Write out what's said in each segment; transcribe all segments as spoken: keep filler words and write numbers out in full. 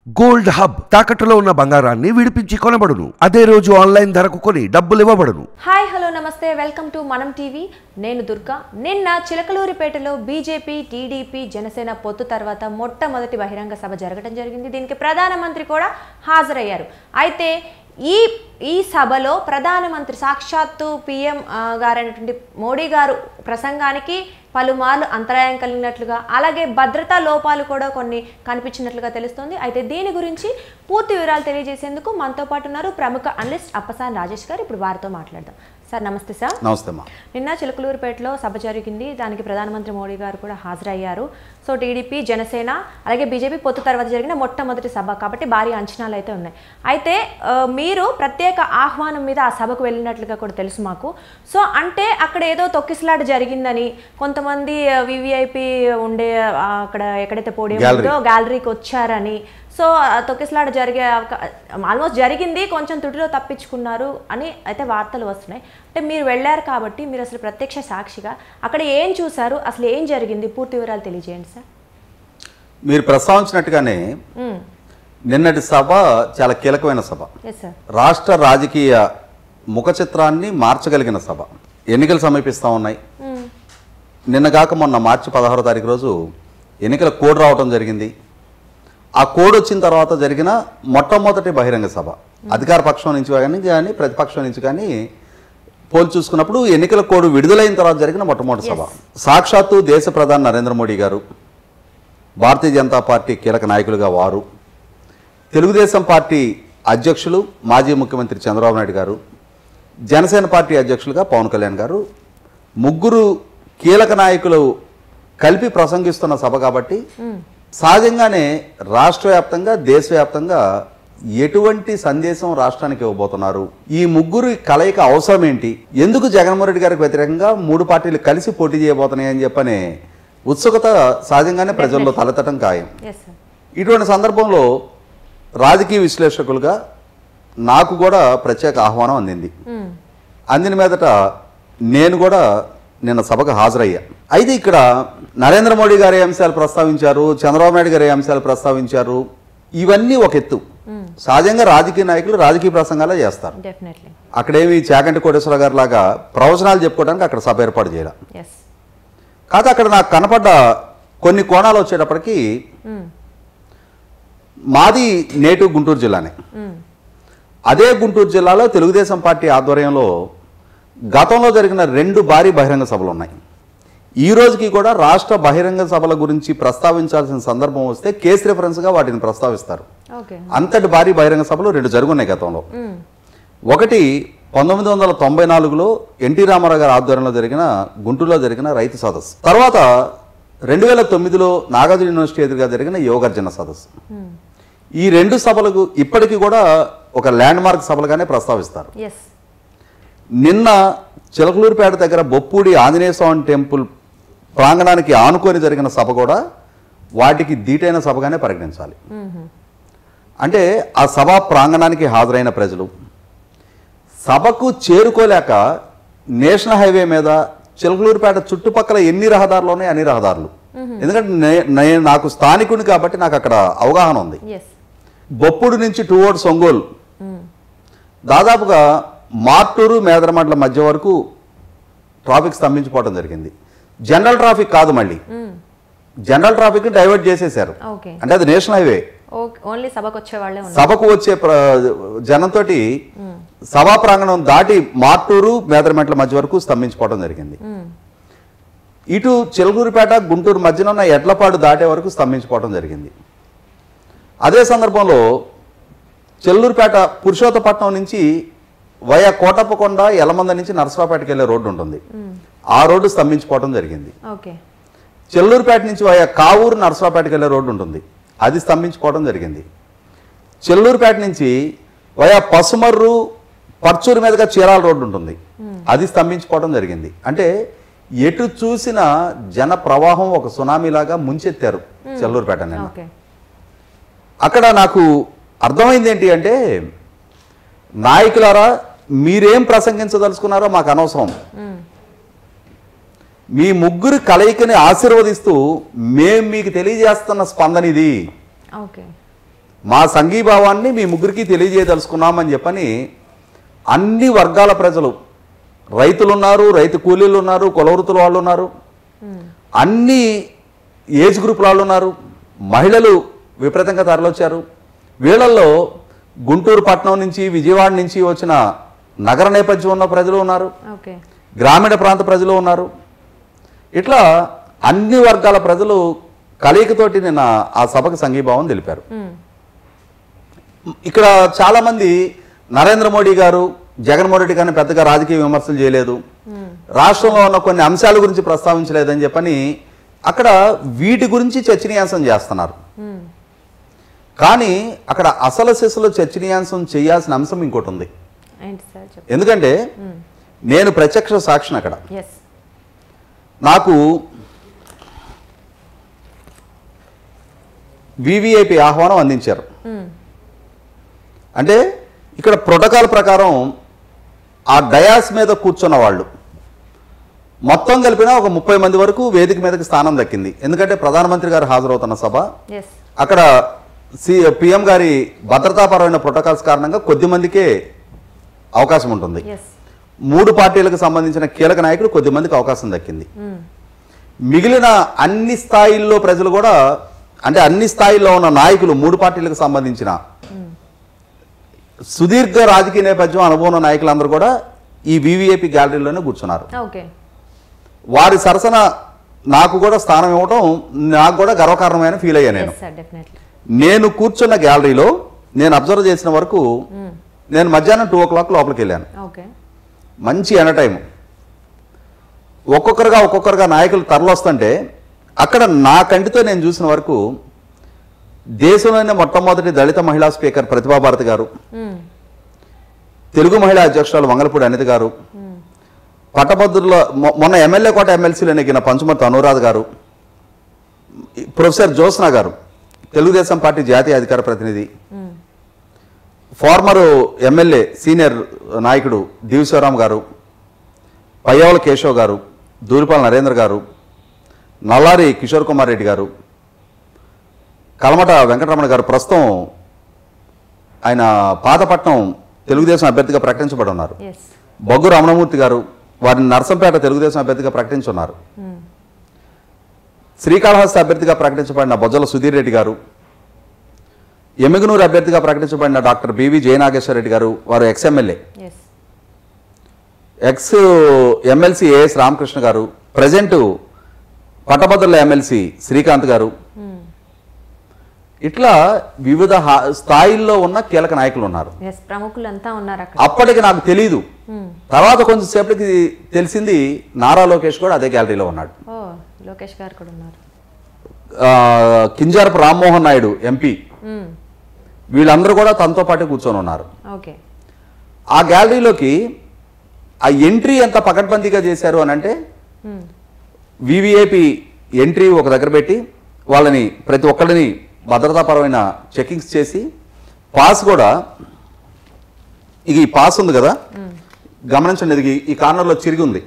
Gold hub తాకట్టులో ఉన్న బంగారాన్ని విడిపించి కొనబడును. అదే రోజు ఆన్లైన్ ధరకు కొని డబ్బులు ఇవ్వబడును. హాయ్ హలో నమస్తే, వెల్కమ్ టు మనం టీవీ. నేను దుర్గా. నిన్న చిలకలూరిపేటలో బీజేపీ, టీడీపీ, జనసేన పొత్తు తర్వాత మొట్టమొదటి బహిరంగ సభ జరగడం జరిగింది. దీనికి ప్రధానమంత్రి కూడా హాజరయ్యారు. అయితే ఈ ఈ సభలో ప్రధానమంత్రి సాక్షాత్తు పీఎం గారైనటువంటి మోడీ గారు ప్రసంగానికి పలుమార్లు అంతరాయం కలిగినట్లుగా, అలాగే భద్రతా లోపాలు కూడా కొన్ని కనిపించినట్లుగా తెలుస్తుంది. అయితే దీని గురించి పూర్తి వివరాలు తెలియజేసేందుకు మనతో పాటు ఉన్నారు ప్రముఖ అనలిస్ట్ అప్పసాని రాజేష్ గారు. ఇప్పుడు వారితో మాట్లాడదాం. సార్ నమస్తే. సార్ నమస్తే అమ్మా. నిన్న చిలకలూరిపేటలో సభ జరిగింది. దానికి ప్రధానమంత్రి మోడీ గారు కూడా హాజరయ్యారు. సో టీడీపీ, జనసేన అలాగే బీజేపీ పొత్తు తర్వాత జరిగిన మొట్టమొదటి సభ కాబట్టి భారీ అంచనాలు అయితే ఉన్నాయి. అయితే మీరు ప్రత్యేక ఆహ్వానం మీద ఆ సభకు వెళ్ళినట్లుగా కూడా తెలుసు మాకు. సో అంటే అక్కడ ఏదో తొక్కిసలాట జరిగిందని, కొంతమంది వివిఐపి ఉండే అక్కడ ఎక్కడైతే పోడియం ఉందో గ్యాలరీకి వచ్చారని, సో తొక్కిసలాట జరిగే ఆల్మోస్ట్ జరిగింది, కొంచెం తుడిలో తప్పించుకున్నారు అని అయితే వార్తలు వస్తున్నాయి. అంటే మీరు వెళ్ళారు కాబట్టి మీరు అసలు ప్రత్యక్ష సాక్షిగా అక్కడ ఏం చూసారు, అసలు ఏం జరిగింది, పూర్తి వివరాలు తెలియజేయండి సార్. మీరు ప్రస్తావించినట్టుగానే నిన్నటి సభ చాలా కీలకమైన సభ. రాష్ట్ర రాజకీయ ముఖ చిత్రాన్ని మార్చగలిగిన సభ. ఎన్నికలు సమీపిస్తూ ఉన్నాయి. నిన్న కాక మొన్న మార్చి పదహారో తారీఖు రోజు ఎన్నికల కోడ్ రావడం జరిగింది. ఆ కోడ్ వచ్చిన తర్వాత జరిగిన మొట్టమొదటి బహిరంగ సభ. అధికార పక్షం నుంచి కానీ కానీ ప్రతిపక్షం నుంచి కానీ పోల్ చూసుకున్నప్పుడు ఎన్నికల కోడ్ విడుదలైన తర్వాత జరిగిన మొట్టమొదటి సభ. సాక్షాత్తు దేశ ప్రధాని నరేంద్ర మోడీ గారు, భారతీయ జనతా పార్టీ కీలక నాయకులుగా వారు, తెలుగుదేశం పార్టీ అధ్యక్షులు మాజీ ముఖ్యమంత్రి చంద్రబాబు నాయుడు గారు, జనసేన పార్టీ అధ్యక్షులుగా పవన్ కళ్యాణ్ గారు, ముగ్గురు కీలక నాయకులు కలిపి ప్రసంగిస్తున్న సభ కాబట్టి సహజంగానే రాష్ట్ర వ్యాప్తంగా, దేశవ్యాప్తంగా ఎటువంటి సందేశం రాష్ట్రానికి ఇవ్వబోతున్నారు, ఈ ముగ్గురు కలయిక అవసరం ఏంటి, ఎందుకు జగన్మోహన్ రెడ్డి గారికి వ్యతిరేకంగా మూడు పార్టీలు కలిసి పోటీ చేయబోతున్నాయి అని చెప్పనే ఉత్సుకత సహజంగానే ప్రజల్లో తలెత్తడం ఖాయం. ఇటువంటి సందర్భంలో రాజకీయ విశ్లేషకులుగా నాకు కూడా ప్రత్యేక ఆహ్వానం అందింది. అందిన మీదట నేను కూడా నిన్న సభకు హాజరయ్యా. అయితే ఇక్కడ నరేంద్ర మోడీ గారి అంశాలు ప్రస్తావించారు, చంద్రబాబు నాయుడు గారి అంశాలు ప్రస్తావించారు. ఇవన్నీ ఒక ఎత్తు. సహజంగా రాజకీయ నాయకులు రాజకీయ ప్రసంగాలే చేస్తారు. అక్కడేమి చాగంటి కోటేశ్వర గారి లాగా ప్రవచనాలు చెప్పుకోవడానికి అక్కడ సభ ఏర్పాటు చేయాలి. కాదు, అక్కడ నాకు కనపడ్డ కొన్ని కోణాలు వచ్చేటప్పటికి మాది నేటివ్ గుంటూరు జిల్లానే. అదే గుంటూరు జిల్లాలో తెలుగుదేశం పార్టీ ఆధ్వర్యంలో గతంలో జరిగిన రెండు భారీ బహిరంగ సభలు ఉన్నాయి. ఈ రోజుకి కూడా రాష్ట్ర బహిరంగ సభల గురించి ప్రస్తావించాల్సిన సందర్భం వస్తే కేసు రిఫరెన్స్గా వాటిని ప్రస్తావిస్తారు. అంతటి భారీ బహిరంగ సభలు రెండు జరుగున్నాయి గతంలో. ఒకటి పంతొమ్మిది వందల తొంభై నాలుగులో ఎన్టీ రామారావు గారి ఆధ్వర్యంలో జరిగిన గుంటూరులో జరిగిన రైతు సదస్సు. తర్వాత రెండు వేల తొమ్మిదిలో నాగార్జున యూనివర్సిటీ ఎదురుగా జరిగిన యోగార్జున సదస్సు. ఈ రెండు సభలకు ఇప్పటికీ కూడా ఒక ల్యాండ్ మార్క్ సభలుగానే ప్రస్తావిస్తారు. నిన్న చిలకలూరిపేట దగ్గర బొప్పూడి ఆంజనేయ స్వామి టెంపుల్ ప్రాంగణానికి ఆనుకొని జరిగిన సభ కూడా వాటికి దీటైన సభగానే పరిగణించాలి. అంటే ఆ సభా ప్రాంగణానికి హాజరైన ప్రజలు సభకు చేరుకోలేక నేషనల్ హైవే మీద చిలకలూరిపేట చుట్టుపక్కల ఎన్ని రహదారులు ఉన్నాయి అన్ని రహదారులు. ఎందుకంటే నేను నాకు స్థానికుని కాబట్టి నాకు అక్కడ అవగాహన ఉంది. బొప్పుడు నుంచి టువర్డ్స్ ఒంగోలు దాదాపుగా మార్టూరు మేదరమండల మధ్య వరకు ట్రాఫిక్ స్తంభించిపోవడం జరిగింది. జనరల్ ట్రాఫిక్ కాదు, మళ్ళీ జనరల్ ట్రాఫిక్ డైవర్ట్ చేసేసారు. అంటే అది నేషనల్ హైవే. సభకు వచ్చే జనంతో సభా ప్రాంగణం దాటి మార్టూరు మేదరమండల మధ్య వరకు స్తంభించిపోవడం జరిగింది. ఇటు చిలకలూరిపేట గుంటూరు మధ్యన ఉన్న ఎడ్లపాడు దాటే వరకు స్తంభించిపోవడం జరిగింది. అదే సందర్భంలో చెల్లూరుపేట పురుషోత్తపట్నం నుంచి వయా కోటప్పకొండ, యలమంద నుంచి నరసరావుపేటకి వెళ్ళే రోడ్డు ఉంటుంది. ఆ రోడ్డు స్తంభించిపోవడం జరిగింది. చెల్లూరుపేట నుంచి వయా కావూరు, నరసరావుపేటకి వెళ్ళే రోడ్డు ఉంటుంది, అది స్తంభించిపోవడం జరిగింది. చెల్లూరుపేట నుంచి వయా పసుమర్రు, పర్చూరు మీదుగా చీరాల రోడ్డు ఉంటుంది, అది స్తంభించిపోవడం జరిగింది. అంటే ఎటు చూసిన జన ప్రవాహం ఒక సునామీలాగా ముంచెత్తారు చెల్లూరుపేట. నిన్న అక్కడ నాకు అర్థమైంది ఏంటి అంటే, నాయకులారా మీరేం ప్రసంగించదలుచుకున్నారో మాకు అనవసరం, మీ ముగ్గురు కలయికని ఆశీర్వదిస్తూ మేము మీకు తెలియజేస్తున్న స్పందన ఇది. మా సంఘీభావాన్ని మీ ముగ్గురికి తెలియజేయదలుచుకున్నామని చెప్పని అన్ని వర్గాల ప్రజలు, రైతులు ఉన్నారు, రైతు కూలీలు ఉన్నారు, కులవృత్తుల వాళ్ళు ఉన్నారు, అన్ని ఏజ్ గ్రూప్ వాళ్ళు ఉన్నారు, మహిళలు విపరీతంగా తరలొచ్చారు. వీళ్ళల్లో గుంటూరు పట్టణం నుంచి, విజయవాడ నుంచి వచ్చిన నగర నేపథ్యం ఉన్న ప్రజలు ఉన్నారు, గ్రామీణ ప్రాంత ప్రజలు ఉన్నారు. ఇట్లా అన్ని వర్గాల ప్రజలు కలయికతోటి నిన్న ఆ సభకు సంఘీభావం తెలిపారు. ఇక్కడ చాలామంది నరేంద్ర మోడీ గారు, జగన్మోహన్ రెడ్డి గారిని పెద్దగా రాజకీయ విమర్శలు చేయలేదు, రాష్ట్రంలో ఉన్న కొన్ని అంశాల గురించి ప్రస్తావించలేదని చెప్పని అక్కడ వీటి గురించి చర్చనీయాంశం చేస్తున్నారు. కానీ అక్కడ అసలు శిశులో చర్చనీయాంశం చేయాల్సిన అంశం ఇంకోటి ఉంది. ఎందుకంటే నేను ప్రత్యక్ష సాక్షిని. అక్కడ నాకు వివిఐపి ఆహ్వానం అందించారు. అంటే ఇక్కడ ప్రోటోకాల్ ప్రకారం ఆ డయాస్ మీద కూర్చున్న వాళ్ళు మొత్తం కలిపిన ఒక ముప్పై మంది వరకు వేదిక మీదకి స్థానం దక్కింది. ఎందుకంటే ప్రధానమంత్రి గారు హాజరవుతున్న సభ, అక్కడ సి పిఎం గారి భద్రతాపరమైన ప్రోటోకాల్స్ కారణంగా కొద్ది మందికే అవకాశం ఉంటుంది. మూడు పార్టీలకు సంబంధించిన కీలక నాయకులు కొద్ది మందికి అవకాశం దక్కింది. మిగిలిన అన్ని స్థాయిల్లో ప్రజలు కూడా, అంటే అన్ని స్థాయిల్లో ఉన్న నాయకులు, మూడు పార్టీలకు సంబంధించిన సుదీర్ఘ రాజకీయ నేపథ్యం అనుభవం నాయకులందరూ కూడా ఈ వివిఐపి గ్యాలరీలోనే కూర్చున్నారు. వారి సరసన నాకు కూడా స్థానం ఇవ్వడం నాకు కూడా గర్వకారణమైన ఫీల్ అయ్యా. నేను నేను కూర్చున్న గ్యాలరీలో నేను అబ్జర్వ్ చేసిన వరకు నేను మధ్యాహ్నం టూ ఓ క్లాక్ లోపలికి వెళ్ళాను. మంచి ఎండ టైం. ఒక్కొక్కరుగా ఒక్కొక్కరుగా నాయకులు తరలొస్తుంటే అక్కడ నా కంటితో నేను చూసిన వరకు దేశంలోనే మొట్టమొదటి దళిత మహిళా స్పీకర్ ప్రతిభా భారతి గారు, తెలుగు మహిళా అధ్యక్షురాలు వంగలపూడి అనిత గారు, పట్టభద్రుల మొన్న ఎమ్మెల్యే కోట ఎమ్మెల్సీలో నెగ్గిన పంచుమర్తి అనురాధ గారు, ప్రొఫెసర్ జ్యోత్స్న గారు, తెలుగుదేశం పార్టీ జాతీయ అధికార ప్రతినిధి, ఫార్మర్ ఎమ్మెల్యే సీనియర్ నాయకుడు దివిశివరామ్ గారు, పయ్యవల కేశవ్ గారు, దూరిపాల నరేంద్ర గారు, నల్లారి కిషోర్ కుమార్ రెడ్డి గారు, కలమట వెంకటరమణ గారు, ప్రస్తుతం ఆయన పాతపట్నం తెలుగుదేశం అభ్యర్థిగా ప్రకటించబడి ఉన్నారు, బొగ్గు రమణమూర్తి గారు, వారిని నర్సంపేట తెలుగుదేశం అభ్యర్థిగా ప్రకటించున్నారు, శ్రీకాళహస్తి అభ్యర్థిగా ప్రకటించబడిన బొజ్జల సుధీర్ రెడ్డి గారు, ఎమ్మిగనూరు అభ్యర్థిగా ప్రకటించబడిన డాక్టర్ బివి జయనాగేశ్వర రెడ్డి గారు, వారు ex MLA, ex MLC A S Ramakrishna garu, present పట్టభద్రుల ఎమ్మెల్సీ శ్రీకాంత్ గారు, ఇట్లా వివిధ స్థాయిల్లో ఉన్న కీలక నాయకులు ఉన్నారు. అప్పటికి నాకు తెలీదు. తర్వాత కొంచెం సేపటికి తెలిసింది నారా లోకేష్ కూడా అదే గ్యాలరీలో ఉన్నాడు. కింజారపు రామ్మోహన్ నాయుడు ఎంపీ, వీళ్ళందరూ కూడా తనతో పాటు కూర్చొని ఉన్నారు. ఆ గ్యాలరీలోకి ఆ ఎంట్రీ ఎంత పకడ్బందీగా చేశారు అని అంటే, వివిఐపి ఎంట్రీ ఒక దగ్గర పెట్టి వాళ్ళని ప్రతి ఒక్కరిని భద్రతాపరమైన చెకింగ్స్ చేసి, పాస్ కూడా, ఇది ఈ పాస్ ఉంది కదా గమనించండి, ఇది ఈ కార్నర్లో చిరిగి ఉంది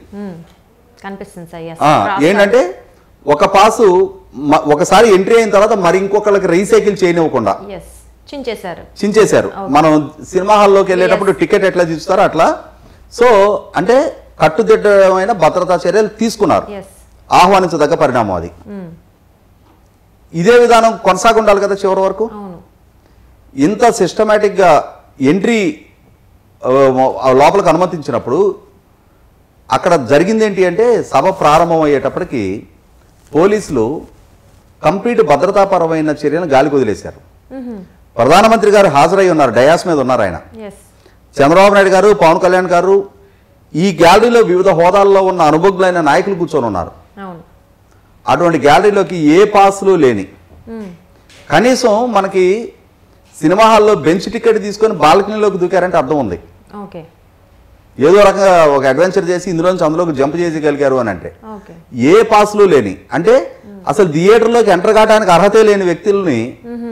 ఏంటంటే, ఒక పాసు ఒకసారి ఎంట్రీ అయిన తర్వాత మరి ఇంకొకళ్ళకి రీసైకిల్ చేయనివ్వకుండా చించేశారు. మనం సినిమా హాల్లోకి వెళ్ళేటప్పుడు టికెట్ ఎట్లా చూస్తారో అట్లా. సో అంటే కట్టుదిట్టమైన భద్రతా చర్యలు తీసుకున్నారు. ఆహ్వానించదగ్గ పరిణామం అది. ఇదే విధానం కొనసాగుండాలి కదా చివరి వరకు. ఇంత సిస్టమేటిక్గా ఎంట్రీ లోపలికి అనుమతించినప్పుడు అక్కడ జరిగింది ఏంటి అంటే, సభ ప్రారంభం అయ్యేటప్పటికి పోలీసులు కంప్లీట్ భద్రతాపరమైన చర్యను గాలికి వదిలేశారు. ప్రధానమంత్రి గారు హాజరై ఉన్నారు, డయాస్ మీద ఉన్నారు ఆయన. చంద్రబాబు నాయుడు గారు, పవన్ కళ్యాణ్ గారు, ఈ గ్యాలరీలో వివిధ హోదాల్లో ఉన్న అనుభవజ్ఞులైన నాయకులు కూర్చొని ఉన్నారు. అటువంటి గ్యాలరీలోకి ఏ పాసులు లేని, కనీసం మనకి సినిమా హాల్లో బెంచ్ టికెట్ తీసుకొని బాల్కనీలోకి దూకారంటే అర్థం ఉంది. ఏదో రకంగా ఒక అడ్వెంచర్ చేసి ఇందులోంచి అందులోకి జంప్ చేయగలిగారు అని అంటే, ఏ పాసులు లేని, అంటే అసలు థియేటర్లోకి ఎంటర్ కావడానికి అర్హత లేని వ్యక్తుల్ని,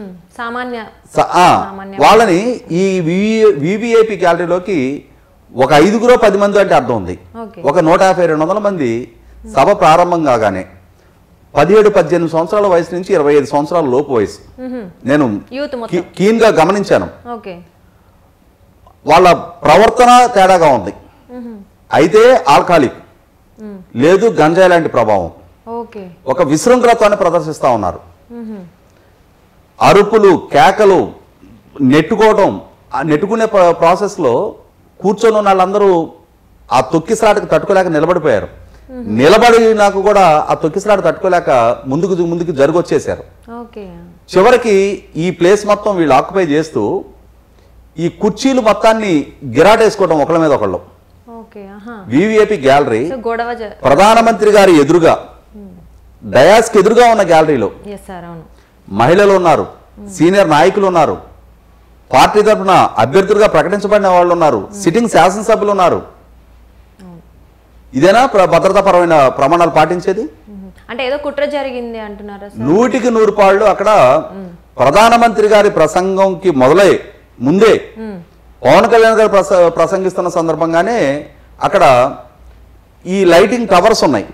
వాళ్ళని ఈ వివిఐపి గ్యాలరీలోకి ఒక ఐదుగురో పది మంది అంటే అర్థం ఉంది. ఒక నూట యాభై రెండు వందల మంది సభ ప్రారంభం కాగానే పదిహేడు పద్దెనిమిది సంవత్సరాల వయసు నుంచి ఇరవై ఐదు సంవత్సరాల లోపు వయసు. నేను కీన్ గా గమనించాను. వాళ్ళ ప్రవర్తన తేడాగా ఉంది. అయితే ఆల్కహాలిక్ లేదు, గంజాయి లాంటి ప్రభావం, ఒక విశృంఖలత్వాన్ని ప్రదర్శిస్తా ఉన్నారు. అరుపులు, కేకలు, నెట్టుకోవడం. ఆ నెట్టుకునే ప్రాసెస్ లో కూర్చొని ఉన్న వాళ్ళందరూ ఆ తొక్కిసలాటకు తట్టుకోలేక నిలబడిపోయారు. నిలబడి నాకు కూడా ఆ తొక్కిసలాట తట్టుకోలేక ముందుకు ముందుకు జరిగొచ్చేసారు. చివరికి ఈ ప్లేస్ మొత్తం వీళ్ళు ఆక్యుపై చేస్తూ ఈ కుర్చీలు మొత్తాన్ని గిరాటేసుకోవడం ఒకళ్ళ మీద ఒకళ్ళు. వివిఐపి గ్యాలరీ ప్రధానమంత్రి గారి ఎదురుగా, డయాస్ కి ఎదురుగా ఉన్న గ్యాలరీలో మహిళలు ఉన్నారు, సీనియర్ నాయకులు ఉన్నారు, పార్టీ తరఫున అభ్యర్థులుగా ప్రకటించబడిన వాళ్ళు ఉన్నారు, సిట్టింగ్ శాసనసభ్యులు ఉన్నారు. ఇదేనా భద్రతాపరమైన ప్రమాణాలు పాటించేది? అంటే ఏదో కుట్ర జరిగింది అంటున్నారా? నూటికి నూరు పాళ్ళు అక్కడ ప్రధానమంత్రి గారి ప్రసంగంకి మొదలై ముందే పవన్ కళ్యాణ్ గారు ప్రసంగిస్తున్న సందర్భంగానే అక్కడ ఈ లైటింగ్ టవర్స్ ఉన్నాయి.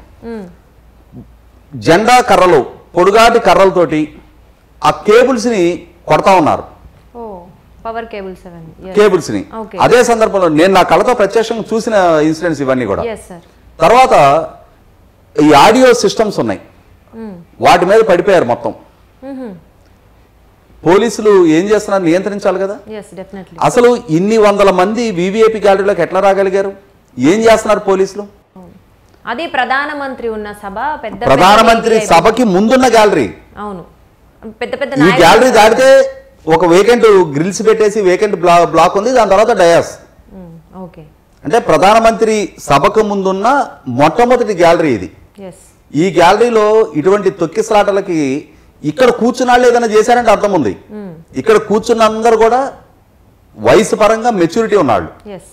జెండా కర్రలు, పొడుగాటి కర్రలతోటి ఆ కేబుల్స్ ని కొడతా ఉన్నారు. పవర్ కేబుల్స్ కేబుల్స్ ని. అదే సందర్భంలో నేను నా కళ్ళతో ప్రత్యక్షంగా చూసిన ఇన్సిడెంట్స్ ఇవన్నీ కూడా. తర్వాత ఈ ఆడియో సిస్టమ్స్ ఉన్నాయి, వాటి మీద పడిపోయారు మొత్తం. పోలీసులు ఏం చేస్తున్నారు? నియంత్రించాలి కదా. అసలు ఇన్ని వందల మంది వివిఐపి గ్యాలరీలోకి ఎట్లా రాగలిగారు? ఏం చేస్తున్నారు పోలీసులు? అది ప్రధానమంత్రి ఉన్న సభ, పెద్ద ప్రధానమంత్రి సభకి ముందున్న గ్యాలరీ. అవును, పెద్ద పెద్ద ఈ గ్యాలరీ దాటితే ఒక వేకెంట్ గ్రిల్స్ పెట్టేసి వేకెంట్ బ్లాక్ ఉంది, దాని తర్వాత డయాస్. అంటే ప్రధానమంత్రి సభకు ముందున్న మొట్టమొదటి గ్యాలరీ ఇది. ఈ గ్యాలరీలో ఇటువంటి తొక్కిసలాటలకి ఇక్కడ కూర్చున్నాళ్ళు ఏదైనా చేశారంటే అర్థం ఉంది. ఇక్కడ కూర్చున్న అందరూ కూడా వయసు పరంగా మెచ్యూరిటీ ఉన్నాళ్ళు.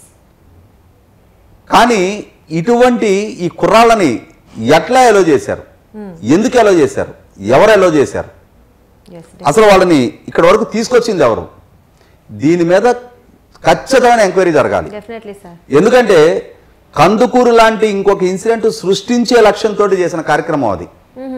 కానీ ఇటువంటి ఈ కుర్రాళ్ళని ఎట్లా ఎలో చేశారు? ఎందుకు ఎలో చేశారు? ఎవరు ఎలో చేశారు? అసలు వాళ్ళని ఇక్కడ వరకు తీసుకొచ్చింది ఎవరు? దీని మీద ఖచ్చితమైన ఎంక్వైరీ జరగాలి. ఎందుకంటే కందుకూరు లాంటి ఇంకొక ఇన్సిడెంట్ సృష్టించే లక్ష్యంతో చేసిన కార్యక్రమం అది.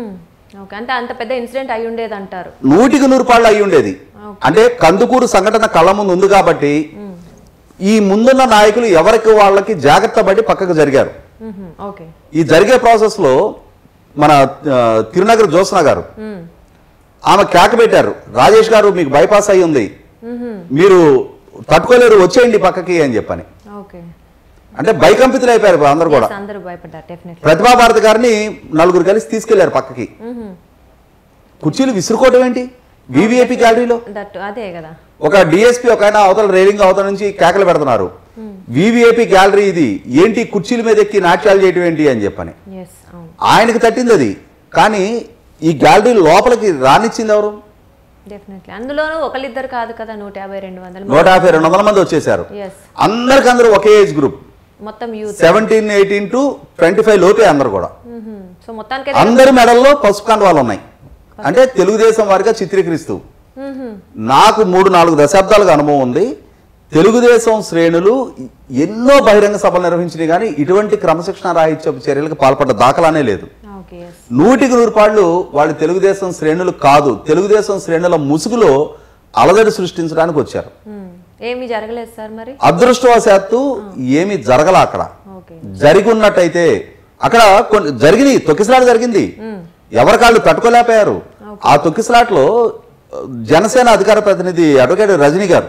అంత పెద్ద ఇన్సిడెంట్ అయి ఉండేది అంటారు. నూటికి నూరు పాళ్ళు అయి ఉండేది. అంటే కందుకూరు సంఘటన కళ్ళ ముందు ఉంది కాబట్టి ఈ ముందున్న నాయకులు ఎవరికి వాళ్ళకి జాగ్రత్త పడి పక్కకు జరిగారు. ఈ జరిగే ప్రాసెస్ లో మన తిరునగర్ జ్యోత్స్న గారు ఆమె కేక పెట్టారు, రాజేష్ గారు మీకు బైపాస్ అయి ఉంది, మీరు తట్టుకోలేరు, వచ్చేయండి పక్కకి అని చెప్పని. అంటే భయకంపితులు అయిపోయారు అందరు కూడా. ప్రతిభా భారతి గారిని నలుగురు కలిసి తీసుకెళ్లారు పక్కకి. కుర్చీలు విసురుకోవడం ఏంటి వివిఐపి గ్యాలరీలో? ఒక డిఎస్పీ ఒక ఆయన అవతల రైలింగ్ అవతల నుంచి కేకలు పెడుతున్నారు, వివిఐపి గ్యాలరీ ఇది ఏంటి, కుర్చీల మీద ఎక్కి నాట్యాలు చేయటం ఏంటి అని చెప్పని. ఆయనకి తట్టింది అది. కానీ ఈ గ్యాలరీ లోపలికి రానిచ్చింది ఎవరు? అందులోనూ ఒకళ్ళిద్దరు కాదు కదా, నూట యాభై రెండు వందల నూట యాభై రెండు వందల మంది వచ్చేసారు. అందరికందరూ ఒకే age group, seventeen eighteen to twenty five లోపే అందరు కూడా. అందరి మెడల్లో పసుపు కండువాలు ఉన్నాయి. అంటే తెలుగుదేశం వారిగా చిత్రీకరిస్తూ. నాకు మూడు నాలుగు దశాబ్దాలుగా అనుభవం ఉంది. తెలుగుదేశం శ్రేణులు ఎన్నో బహిరంగ సభలు నిర్వహించినాయి, కానీ ఇటువంటి క్రమశిక్షణ రాహిత్య చర్యలకు పాల్పడ్డ దాఖలానే లేదు. నూటికి నూరు పాళ్ళు వాళ్ళు తెలుగుదేశం శ్రేణులు కాదు, తెలుగుదేశం శ్రేణుల ముసుగులో అలజడి సృష్టించడానికి వచ్చారు. ఏమీ జరగలేదు సార్. మరి అదృష్టవశాత్తు ఏమి జరగల. అక్కడ జరిగి ఉన్నట్టయితే అక్కడ జరిగింది, తొక్కిసలాట జరిగింది, ఎవరికాళ్ళు తట్టుకోలేకపోయారు. ఆ తొక్కిసలాట్లో జనసేన అధికార ప్రతినిధి అడ్వకేట్ రజనీ గారు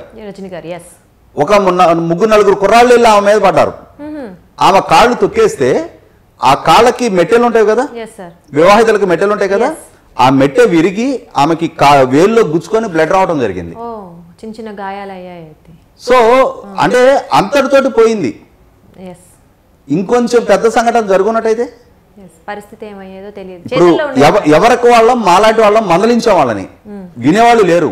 ఒక ముగ్గురు నలుగురు కుర్రాళ్ళు వెళ్ళి ఆమె మీద పడ్డారు. ఆమె కాళ్ళు తొక్కేస్తే ఆ కాళ్ళకి మెట్టెలు ఉంటాయి కదా, వివాహితులకు మెట్టెలు ఉంటాయి కదా, ఆ మెట్టె విరిగి ఆమెకి వేల్లో గుచ్చుకొని బ్లడ్ రావడం జరిగింది. చిన్న చిన్న గాయాలు అయ్యాయి. సో అంటే అంతటితోటి పోయింది. ఇంకొంచెం పెద్ద సంఘటన జరుగున్నట్టయితే పరిస్థితి ఏమయ్యేదో తెలియదు. ఇప్పుడు ఎవరికి వాళ్ళం మాలాంటి వాళ్ళం మందలించే వాళ్ళని వినేవాళ్ళు లేరు.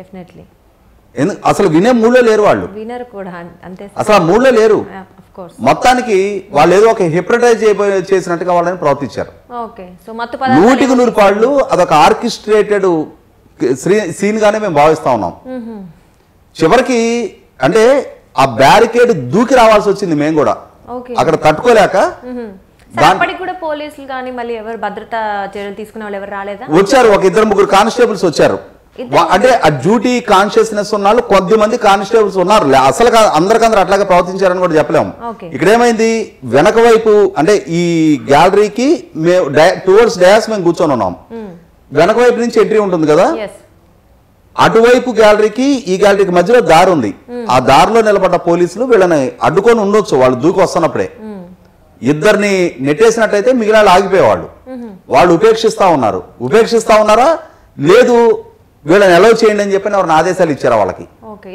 అసలు వినే మూడ్లో లేరు వాళ్ళు, అసలు ఆ మూడ్లో లేరు. మొత్తానికి వాళ్ళు ఏదో ఒక హిప్నటైజ్ చేసినట్టుగా వాళ్ళని ప్రవర్తించారు. నూటికి నూరు పాళ్ళు అదొక ఆర్కెస్ట్రేటెడ్ సీన్ గానే మేము భావిస్తా ఉన్నాం. చివరికి అంటే ఆ బ్యారికేడ్ దూకి రావాల్సి వచ్చింది మేము కూడా. అక్కడ తట్టుకోలేక అప్పటికి కూడా పోలీసులు కానీ మళ్ళీ ఎవరు భద్రతా చర్యలు తీసుకునే వాళ్ళు ఎవరు రాలేదా? వచ్చారు, ఒక ఇద్దరు ముగ్గురు కానిస్టేబుల్స్ వచ్చారు. అంటే ఆ డ్యూటీ కాన్షియస్నెస్ ఉన్న వాళ్ళు కొద్దిమంది కానిస్టేబుల్స్ ఉన్నారు. అసలు అందరికందరూ అట్లాగే ప్రవర్తించారని కూడా చెప్పలేము. ఇక్కడ ఏమైంది, వెనక వైపు అంటే ఈ గ్యాలరీకి మేము టువర్డ్స్ డయాస్ మేము కూర్చొని ఉన్నాం. వెనక వైపు నుంచి ఎంట్రీ ఉంటుంది కదా, అటువైపు గ్యాలరీకి ఈ గ్యాలరీకి మధ్యలో దారి ఉంది. ఆ దారిలో నిలబడ్డ పోలీసులు వీళ్ళని అడ్డుకొని ఉండొచ్చు, వాళ్ళు దూకి వస్తున్నప్పుడే. ఇద్దరిని నెట్టేసినట్టయితే మిగిలిన ఆగిపోయేవాళ్ళు. వాళ్ళు ఉపేక్షిస్తా ఉన్నారు. ఉపేక్షిస్తా ఉన్నారా లేదు, వీళ్ళని అలౌ చేయండి అని చెప్పి ఎవరిని ఆదేశాలు ఇచ్చారా వాళ్ళకి.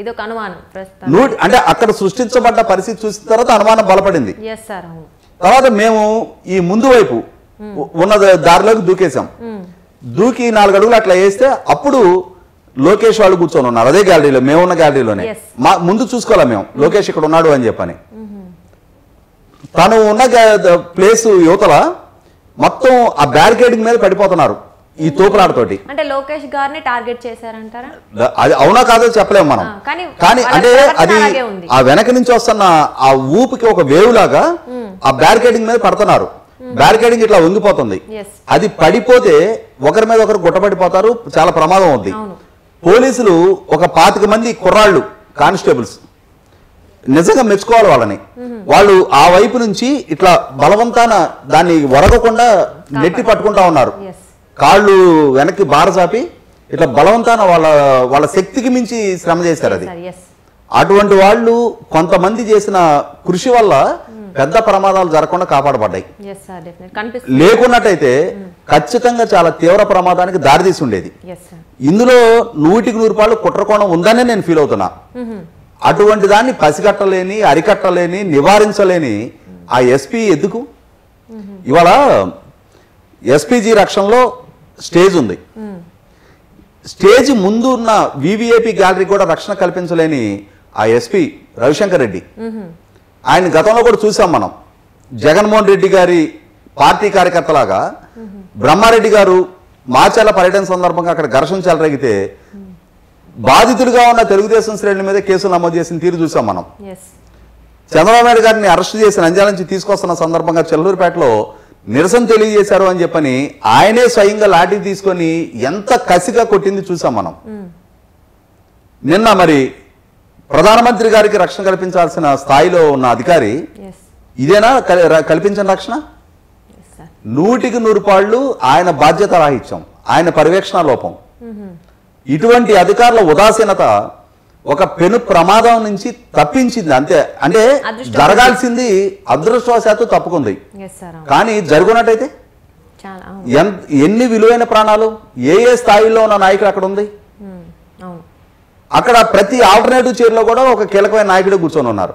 అంటే అక్కడ సృష్టించబడ్డ పరిస్థితి చూసిన తర్వాత అనుమానం బలపడింది. తర్వాత మేము ఈ ముందు వైపు ఉన్న దారిలోకి దూకేశాం. దూకి నాలుగు అడుగులు అట్లా వేస్తే అప్పుడు లోకేష్ వాళ్ళు కూర్చొని ఉన్నారు అదే గ్యాలరీలో, మేము ఉన్న గ్యాలరీలోనే. మా ముందు చూసుకోవాలా మేము లోకేష్ ఇక్కడ ఉన్నాడు అని చెప్పని. తను ఉన్న ప్లేస్ యువతల మొత్తం ఆ బ్యారికేడింగ్ మీద పడిపోతున్నారు ఈ తోపులాటతోటి. అంటే లోకేష్ గారిని టార్గెట్ చేశారంటారా? అది అవునా కాదో చెప్పలేము మనం. కానీ అంటే అది ఆ వెనక నుంచి వస్తున్న ఆ ఊపికి ఒక వేవ్ లాగా ఆ బ్యారికేడింగ్ మీద పడుతున్నారు. బ్యారికేడింగ్ ఇట్లా వంగిపోతుంది. అది పడిపోతే ఒకరి మీద ఒకరు గుట్టపడిపోతారు, చాలా ప్రమాదం అవుద్ది. పోలీసులు ఒక పాతిక మంది కుర్రాళ్ళు కానిస్టేబుల్స్ నిజంగా మెచ్చుకోవాలి వాళ్ళని. వాళ్ళు ఆ వైపు నుంచి ఇట్లా బలవంతాన దాన్ని వరగకుండా నెట్టి పట్టుకుంటా ఉన్నారు. కాళ్ళు వెనక్కి బారచాపి ఇట్లా బలవంతాన వాళ్ళ వాళ్ళ శక్తికి మించి శ్రమ చేశారు. అది అటువంటి వాళ్ళు కొంతమంది చేసిన కృషి వల్ల పెద్ద ప్రమాదాలు జరగకుండా కాపాడబడ్డాయి. లేకున్నట్టయితే ఖచ్చితంగా చాలా తీవ్ర ప్రమాదానికి దారితీసి ఉండేది. ఇందులో నూటికి నూరు పాళ్ళు కుట్రకోణం ఉందనే నేను ఫీల్ అవుతున్నా. అటువంటి దాన్ని పసిగట్టలేని, అరికట్టలేని, నివారించలేని ఆ ఎస్పీ ఎందుకు? ఇవాళ ఎస్పీజీ రక్షణలో స్టేజ్ ఉంది. స్టేజ్ ముందు ఉన్న వివిఐపి గ్యాలరీ కూడా రక్షణ కల్పించలేని ఆ ఎస్పీ రవిశంకర్ రెడ్డి, ఆయన గతంలో కూడా చూసాం మనం. జగన్మోహన్ రెడ్డి గారి పార్టీ కార్యకర్తలాగా బ్రహ్మారెడ్డి గారు మాచర్ల పర్యటన సందర్భంగా అక్కడ ఘర్షణ చెలరేగితే బాధితులుగా ఉన్న తెలుగుదేశం శ్రేణుల మీద కేసులు నమోదు చేసిన తీరు చూసాం మనం. చంద్రబాబు నాయుడు గారిని అరెస్ట్ చేసి నంద్యాల నుంచి తీసుకొస్తున్న సందర్భంగా చెల్లూరుపేటలో నిరసన తెలియజేశారు అని చెప్పని ఆయనే స్వయంగా లాఠీ తీసుకొని ఎంత కసిగా కొట్టింది చూసాం మనం. నిన్న మరి ప్రధానమంత్రి గారికి రక్షణ కల్పించాల్సిన స్థాయిలో ఉన్న అధికారి ఇదేనా కల్పించిన రక్షణ? నూటికి నూరు పాళ్ళు ఆయన బాధ్యత రాహిత్యం, ఆయన పర్యవేక్షణ లోపం. ఇటువంటి అధికారుల ఉదాసీనత ఒక పెను ప్రమాదం నుంచి తప్పించింది అంతే. అంటే జరగాల్సింది అదృష్టవశాత్తు తప్పుకుంది. కానీ జరుగునట్టయితే ఎన్ని విలువైన ప్రాణాలు, ఏ ఏ స్థాయిలో ఉన్న నాయకుడు అక్కడ ఉంది. అక్కడ ప్రతి ఆల్టర్నేటివ్ చైర్లో కూడా ఒక కీలకమైన నాయకుడు కూర్చొని ఉన్నారు.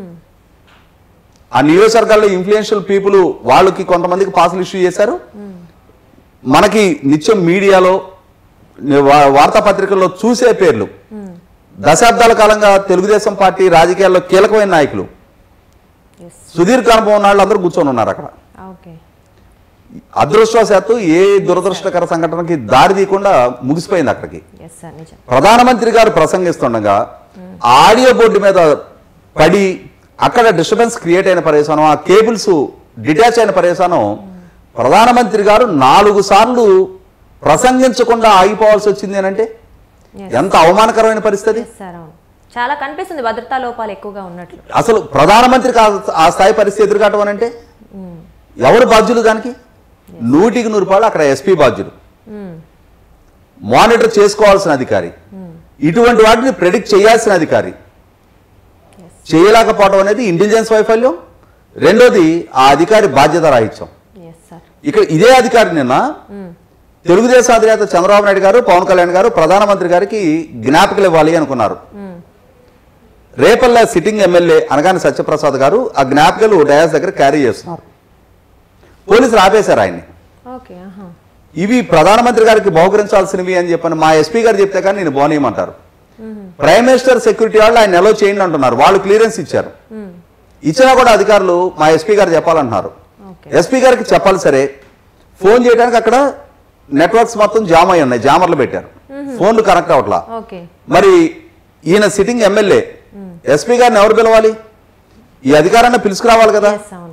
ఆ నియోజకవర్గాల్లో ఇన్ఫ్లుయెన్షియల్ పీపుల్ వాళ్ళకి కొంతమందికి పాసులు ఇష్యూ చేశారు. మనకి నిత్యం మీడియాలో వార్తాపత్రికల్లో చూసే పేర్లు దశాబ్దాల కాలంగా తెలుగుదేశం పార్టీ రాజకీయాల్లో కీలకమైన నాయకులు, సుదీర్ఘ అనుభవం ఉన్న వాళ్ళు అందరూ కూర్చొని ఉన్నారు అక్కడ. అదృష్టవశాత్తు ఏ దురదృష్టకర సంఘటనకి దారి తీయకుండా ముగిసిపోయింది అక్కడికి. ప్రధానమంత్రి గారు ప్రసంగిస్తుండగా ఆడియో బోర్డు మీద పడి అక్కడ డిస్టర్బెన్స్ క్రియేట్ అయిన పర్యవసానం, ఆ కేబుల్స్ డిటాచ్ అయిన పర్యవసానం ప్రధానమంత్రి గారు నాలుగు సార్లు ప్రసంగించకుండా ఆగిపోవాల్సి వచ్చింది అని అంటే ఎంత అవమానకరమైన పరిస్థితి. చాలా కనిపిస్తుంది భద్రతా లోపాలు ఎక్కువగా ఉన్నట్లు. అసలు ప్రధానమంత్రికి ఆ స్థాయి పరిస్థితి ఎదురుకాటం అని అంటే ఎవరు బాధ్యులు దానికి? నూటికి నూరు పాళ్ళు అక్కడ ఎస్పీ బాధ్యులు, మానిటర్ చేసుకోవాల్సిన అధికారి, ఇటువంటి వాటిని ప్రెడిక్ట్ చేయాల్సిన అధికారి. చేయలేకపోవడం అనేది ఇంటెలిజెన్స్ వైఫల్యం. రెండోది ఆ అధికారి బాధ్యత రాహిత్యం. ఇక్కడ ఇదే అధికారి నిన్న తెలుగుదేశం అధినేత చంద్రబాబు నాయుడు గారు, పవన్ కళ్యాణ్ గారు ప్రధానమంత్రి గారికి జ్ఞాపికలు ఇవ్వాలి అనుకున్నారు. రేపల్ల సిట్టింగ్ ఎమ్మెల్యే అనగానే సత్యప్రసాద్ గారు ఆ జ్ఞాపికలు డయాస్ దగ్గర క్యారీ చేస్తున్నారు. పోలీసులు ఆపేశారు ఆయన్ని. ఇవి ప్రధానమంత్రి గారికి బహుకరించాల్సినవి అని చెప్పని మా ఎస్పీ గారు చెప్తే కానీ నేను బోనేయమంటారు. ప్రైమ్ మినిస్టర్ సెక్యూరిటీ వాళ్ళు ఆయన ఎలో చేయండి అంటున్నారు. వాళ్ళు క్లియరెన్స్ ఇచ్చారు. ఇచ్చినా కూడా అధికారులు మా ఎస్పీ గారు చెప్పాలంటున్నారు. ఎస్పీ గారికి చెప్పాలి సరే, ఫోన్ చేయడానికి అక్కడ నెట్వర్క్స్ మొత్తం జామ్ అయి ఉన్నాయి, జామర్లు పెట్టారు, ఫోన్లు కనెక్ట్ అవట్లా. మరి ఈయన సిట్టింగ్ ఎమ్మెల్యే ఎస్పీ గారిని ఎవరు పిలవాలి? ఈ అధికారాన్ని పిలుచుకురావాలి కదా.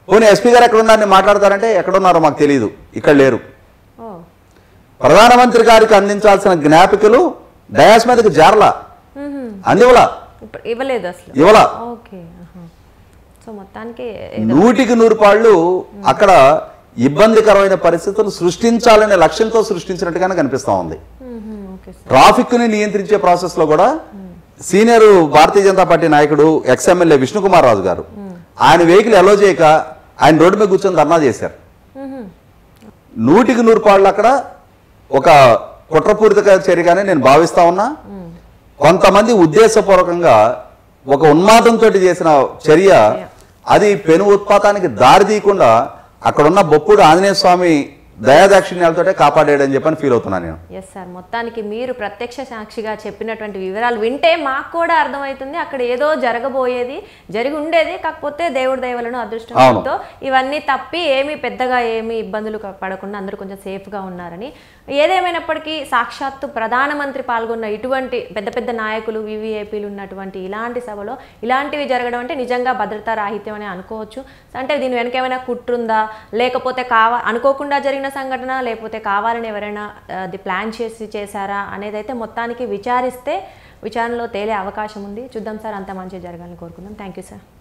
పోనీ ఎస్పీ గారు ఎక్కడ ఉన్నారని మాట్లాడతారంటే ఎక్కడున్నారో మాకు తెలియదు, ఇక్కడ లేరు. ఓ ప్రధానమంత్రి గారికి అందించాల్సిన జ్ఞాపికలు డయాస్ మీదకి జారలా, అందివలా, ఇప్పుడు ఇవ్వలేదు అసలు. ఇవ్వలా. ఓకే. సో మొత్తానికి నూటికి నూరు పాళ్ళు అక్కడ ఇబ్బందికరమైన పరిస్థితులు సృష్టించాలనే లక్ష్యంతో సృష్టించినట్టుగానే కనిపిస్తా ఉంది. Okay sir. ట్రాఫిక్ ని నియంత్రించే ప్రాసెస్ లో కూడా సీనియర్ భారతీయ జనతా పార్టీ నాయకుడు ఎక్స్ ఎమ్మెల్యే విష్ణుకుమార్ రాజు గారు ఆయన వెహికల్ ఎలో చేయక ఆయన రోడ్డు మీద కూర్చొని ధర్నా చేశారు. నూటికి నూరు పాళ్ళు అక్కడ ఒక కుట్రపూరిత చర్యగానే నేను భావిస్తా ఉన్నా. కొంతమంది ఉద్దేశపూర్వకంగా ఒక ఉన్మాదంతో చేసిన చర్య, అది పెను ఉత్పాతానికి దారి తీయకుండా అక్కడున్న బొప్పుడు ఆంజనేయ స్వామి దయాదాక్షిణ్యాలతోటే కాపాడాడని చెప్పని ఫీల్ అవుతున్నాను నేను. ఎస్ సార్, మొత్తానికి మీరు ప్రత్యక్ష సాక్షిగా చెప్పినటువంటి వివరాలు వింటే మాకు కూడా అర్థమవుతుంది అక్కడ ఏదో జరగబోయేది, జరిగి ఉండేది. కాకపోతే దేవుడి దయవలను అదృష్టంతో ఇవన్నీ తప్పి ఏమీ పెద్దగా ఏమీ ఇబ్బందులు పడకుండా అందరూ కొంచెం సేఫ్గా ఉన్నారని. ఏదేమైనప్పటికీ సాక్షాత్తు ప్రధానమంత్రి పాల్గొన్న ఇటువంటి పెద్ద పెద్ద నాయకులు వివిఐపీలు ఉన్నటువంటి ఇలాంటి సభలో ఇలాంటివి జరగడం అంటే నిజంగా భద్రతా రాహిత్యం అని అనుకోవచ్చు. అంటే దీని వెనక ఏమైనా కుట్రుందా, లేకపోతే కావా అనుకోకుండా జరిగిన సంఘటన, లేకపోతే కావాలని ఎవరైనా అది ప్లాన్ చేసి చేశారా అనేది అయితే మొత్తానికి విచారిస్తే విచారణలో తేలే అవకాశం ఉంది. చూద్దాం సార్, అంత మంచి జరగాలని కోరుకుందాం. Thank you sir.